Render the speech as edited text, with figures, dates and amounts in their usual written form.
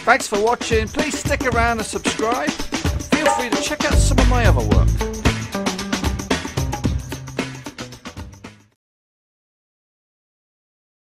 Thanks for watching. Please stick around and subscribe. Feel free to check out some of my other work.